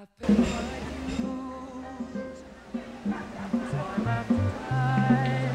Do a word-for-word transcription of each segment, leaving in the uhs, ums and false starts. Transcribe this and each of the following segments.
I've paid my dues time after time.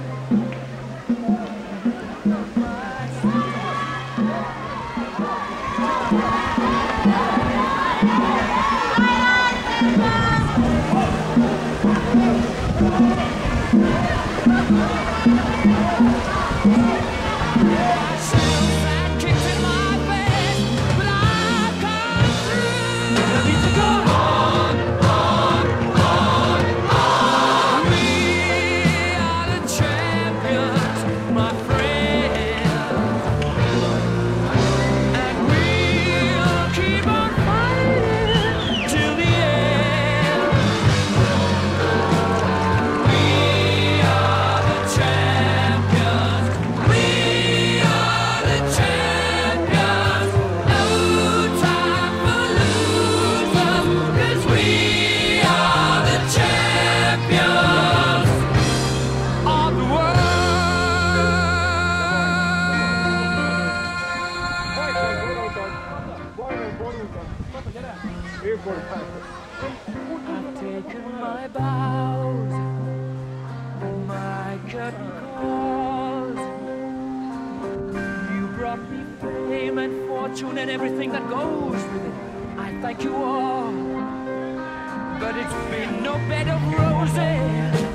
I've taken my bows and my curtain calls. You brought me fame and fortune and everything that goes with it. I thank you all, but it's been no bed of roses.